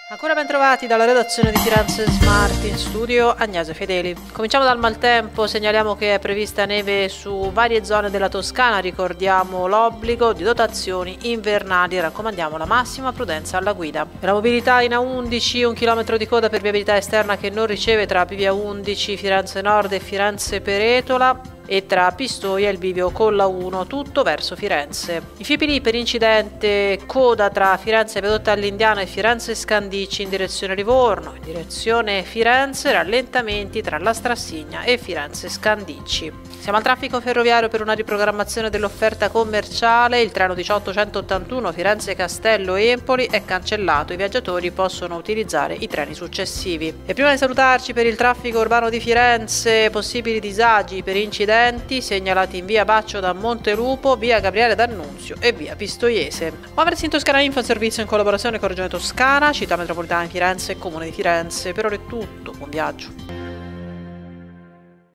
Ancora ben trovati dalla redazione di Firenze Smart, in studio Agnese Fedeli. Cominciamo dal maltempo, segnaliamo che è prevista neve su varie zone della Toscana, ricordiamo l'obbligo di dotazioni invernali, raccomandiamo la massima prudenza alla guida. Per la mobilità in A11, 1 chilometro di coda per viabilità esterna che non riceve tra Pivia 11, Firenze Nord e Firenze Peretola, e tra Pistoia e il bivio Colla 1, tutto verso Firenze. I Fipili per incidente, coda tra Firenze Viadotta all'Indiana e Firenze Scandicci in direzione Livorno, in direzione Firenze rallentamenti tra la Strassigna e Firenze Scandicci. Siamo al traffico ferroviario per una riprogrammazione dell'offerta commerciale, il treno 18181 Firenze Castello Empoli è cancellato, i viaggiatori possono utilizzare i treni successivi. E prima di salutarci, per il traffico urbano di Firenze, possibili disagi per incidenti segnalati in via Baccio da Montelupo, via Gabriele D'Annunzio e via Pistoiese. Muoversi in Toscana Info, servizio in collaborazione con Regione Toscana, Città Metropolitana di Firenze e Comune di Firenze. Per ora è tutto, buon viaggio.